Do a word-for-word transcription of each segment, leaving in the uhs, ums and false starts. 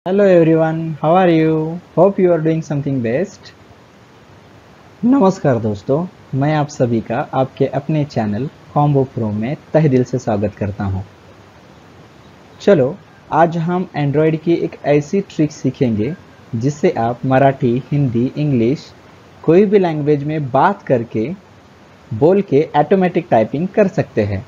Hello everyone, how are you? Hope you are doing something best. नमस्कार दोस्तों, मैं आप सभी का आपके अपने चैनल कॉम्बो प्रो में तहे दिल से स्वागत करता हूं। चलो, आज हम एंड्रॉयड की एक ऐसी ट्रिक सीखेंगे जिससे आप मराठी, हिंदी, इंग्लिश कोई भी लैंग्वेज में बात करके बोल के ऑटोमेटिक टाइपिंग कर सकते हैं।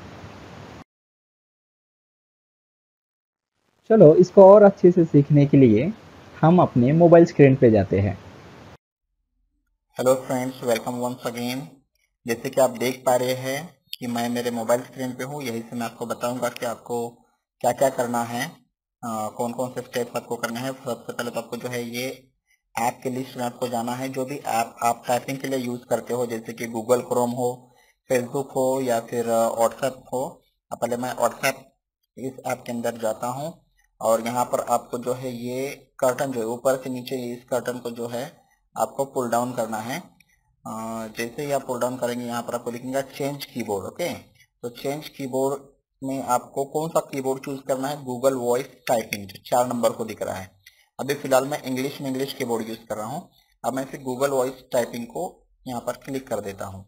चलो, इसको और अच्छे से सीखने के लिए हम अपने मोबाइल स्क्रीन पे जाते हैं। Hello friends, welcome once again. जैसे कि आप देख पा रहे हैं कि मैं मेरे मोबाइल स्क्रीन पे हूँ। यही से मैं आपको बताऊंगा कि आपको क्या क्या करना है, आ, कौन कौन से स्टेप्स आपको करने हैं। सबसे पहले तो आपको जो है ये ऐप के लिस्ट में आपको जाना है। जो भी ऐप आप टाइपिंग के लिए यूज करते हो, जैसे कि गूगल क्रोम हो, फेसबुक हो या फिर व्हाट्सएप हो। अब पहले मैं व्हाट्सएप इस ऐप के अंदर जाता हूँ और यहाँ पर आपको जो है ये कर्टन जो है ऊपर से नीचे इस कर्टन को जो है आपको पुल डाउन करना है। अ, जैसे ही आप पुल डाउन करेंगे यहाँ पर आपको लिखेंगे चेंज कीबोर्ड। ओके, तो चेंज कीबोर्ड में आपको कौन सा कीबोर्ड चूज करना है? गूगल वॉइस टाइपिंग जो चार नंबर को दिख रहा है। अभी फिलहाल मैं इंग्लिश में इंग्लिश कीबोर्ड यूज कर रहा हूँ। अब मैं फिर गूगल वॉइस टाइपिंग को यहाँ पर क्लिक कर देता हूँ।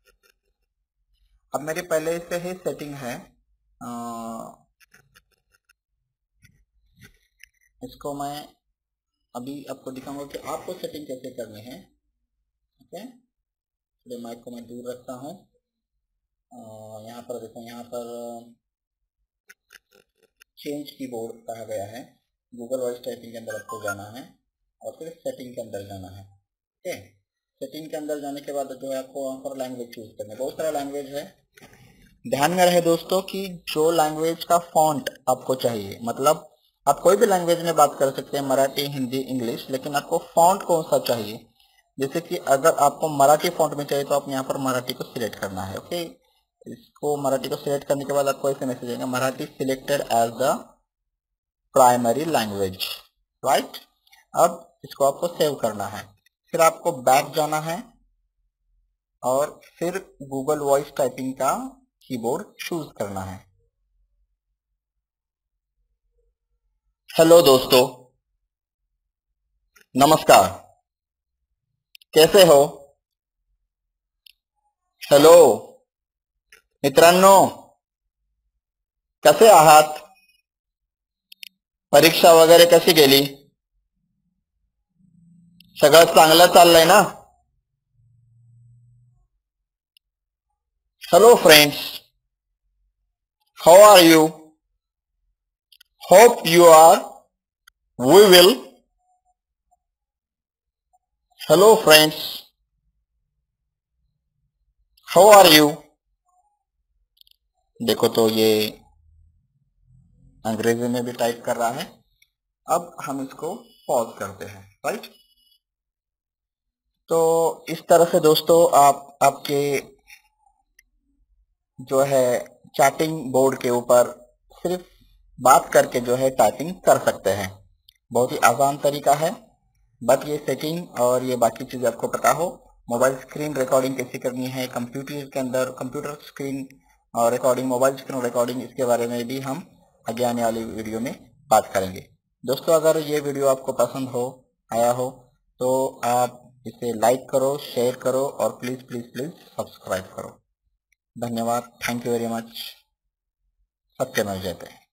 अब मेरे पहले से ही सेटिंग है, अ, इसको मैं अभी आपको दिखाऊंगा कि आपको सेटिंग कैसे करनी है। ओके, तो माइक को मैं दूर रखता हूँ। यहाँ पर देखो, यहाँ पर चेंज कीबोर्ड कहा गया है। गूगल वॉइस टाइपिंग के अंदर आपको जाना है और फिर सेटिंग के अंदर जाना है। ओके, सेटिंग के अंदर जाने के बाद जो है आपको वहाँ पर लैंग्वेज चूज करना है। बहुत सारा लैंग्वेज है। ध्यान में रहे दोस्तों कि जो लैंग्वेज का फॉन्ट आपको चाहिए, मतलब आप कोई भी लैंग्वेज में बात कर सकते हैं, मराठी, हिंदी, इंग्लिश, लेकिन आपको फॉन्ट कौन सा चाहिए। जैसे कि अगर आपको मराठी फॉन्ट में चाहिए तो आप यहाँ पर मराठी को सिलेक्ट करना है। ओके, इसको मराठी को सिलेक्ट करने के बाद आपको ऐसे मैसेज आएगा, Marathi selected as the primary language. Right, अब इसको आपको सेव करना है। फिर आपको बैक जाना है और फिर गूगल वॉइस टाइपिंग का कीबोर्ड चूज करना है। हेलो दोस्तों, नमस्कार, कैसे हो? हेलो मित्रांनो, कसे आहात? परीक्षा वगैरे कशी गेली? सगळं चांगलं चाललंय ना? Hello friends, how are you? Hope you are we will. Hello friends, how are you? देखो तो ये अंग्रेजी में भी टाइप कर रहा है। अब हम इसको पॉज करते हैं। राइट, तो इस तरह से दोस्तों आप आपके जो है चैटिंग बोर्ड के ऊपर सिर्फ बात करके जो है टाइपिंग कर सकते हैं। बहुत ही आसान तरीका है। बट ये सेटिंग और ये बाकी चीज आपको पता हो, मोबाइल स्क्रीन रिकॉर्डिंग कैसे करनी है, कंप्यूटर के अंदर कंप्यूटर स्क्रीन और रिकॉर्डिंग, मोबाइल स्क्रीन रिकॉर्डिंग, इसके बारे में भी हम आगे आने वाली वीडियो में बात करेंगे। दोस्तों, अगर ये वीडियो आपको पसंद हो आया हो तो आप इसे लाइक करो, शेयर करो और प्लीज प्लीज प्लीज सब्सक्राइब करो। धन्यवाद, थैंक यू वेरी मच। सत्यमेव जयते।